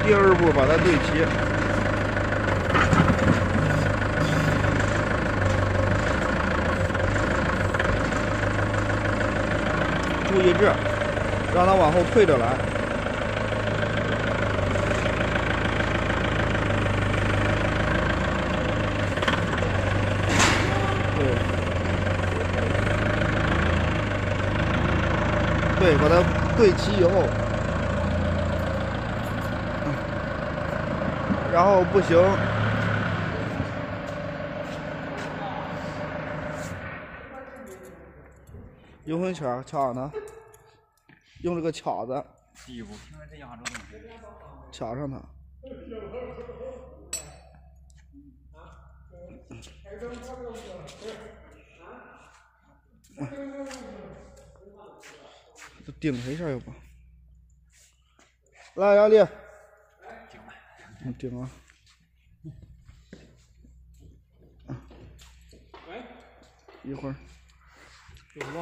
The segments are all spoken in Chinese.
第二步把它对齐。注意这，让它往后退着来。对，把它对齐以后，然后不行，油封圈掐呢，用这个卡子， 第一步， 卡上它。都顶它一下要不？来，杨丽，顶了。 喂， 一会儿。 有什么？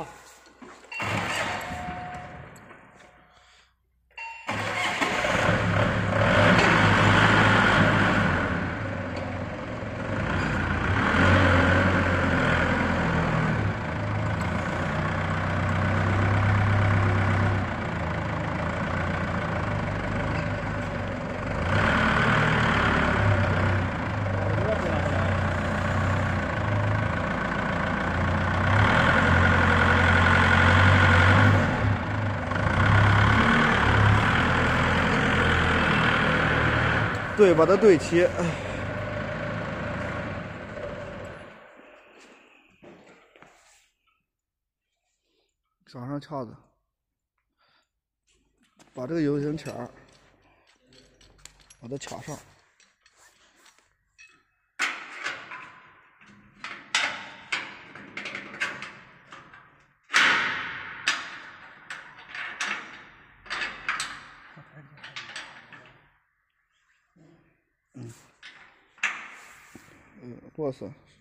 对，把它对齐。上上卡子，把这个油型签儿把它卡上。螺丝